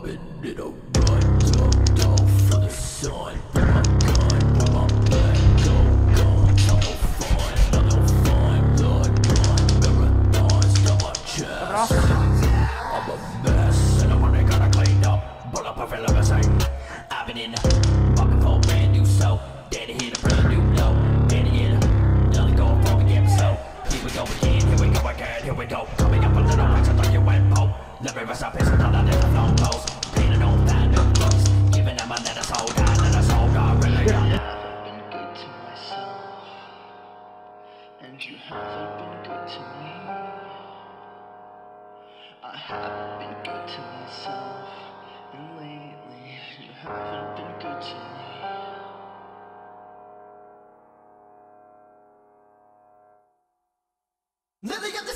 Bobbing in a run, ducked off for the sun. Bring my gun, bring my black gold guns. I'm no fun, I'm no fun. Blood run, marathons down my chest. I'm a mess, and I'm only gonna clean up. Pull up a feel of a sight. I've been in bucket for brand new soul. Daddy hit a brand new note. Daddy in another go for the episode. Here we go again, here we go again, here we go. Coming up a little ways, I thought you went pope. Let me rest up, it's a ton of little long goals. Painted on that new books. Giving them a little soul, God, little soul, God, really. I haven't been good to myself, and you haven't been good to me. I haven't been good to myself, and lately you haven't been good to me. Lily got the